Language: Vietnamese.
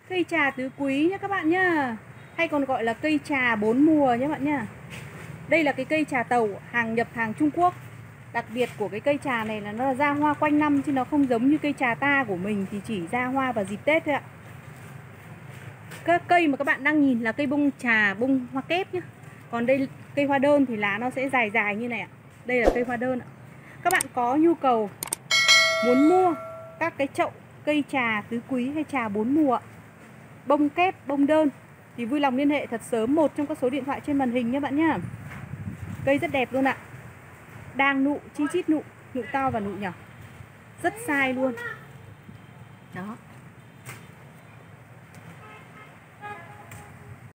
Cây trà tứ quý nhé các bạn nhá. Hay còn gọi là cây trà bốn mùa nhé bạn nhá. Đây là cái cây trà tàu hàng nhập hàng Trung Quốc. Đặc biệt của cái cây trà này là nó là ra hoa quanh năm, chứ nó không giống như cây trà ta của mình thì chỉ ra hoa vào dịp Tết thôi ạ. Các cây mà các bạn đang nhìn là cây bông trà, bông hoa kép nhá. Còn đây cây hoa đơn thì lá nó sẽ dài dài như này ạ. Đây là cây hoa đơn ạ. Các bạn có nhu cầu muốn mua các cái chậu cây trà tứ quý hay trà bốn mùa, bông kép, bông đơn thì vui lòng liên hệ thật sớm một trong các số điện thoại trên màn hình nhé bạn nhá. Cây rất đẹp luôn ạ. Đang nụ, chi chít nụ, nụ to và nụ nhỏ. Rất sai luôn. Đó.